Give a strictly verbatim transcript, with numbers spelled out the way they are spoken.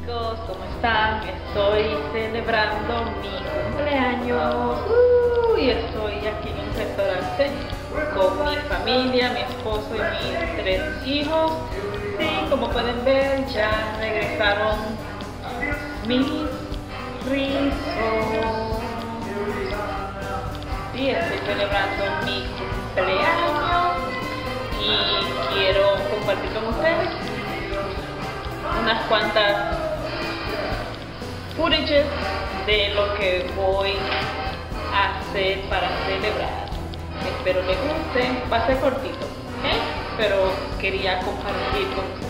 Chicos, ¿cómo están? Estoy celebrando mi cumpleaños uh, y estoy aquí en un restaurante con mi familia, mi esposo y mis tres hijos. Sí, como pueden ver, ya regresaron mis rizos. Sí, estoy celebrando mi cumpleaños y quiero compartir con ustedes unas cuantas footages de lo que voy a hacer para celebrar. Espero les guste, va a ser cortito, ¿eh? Pero quería compartir con ustedes.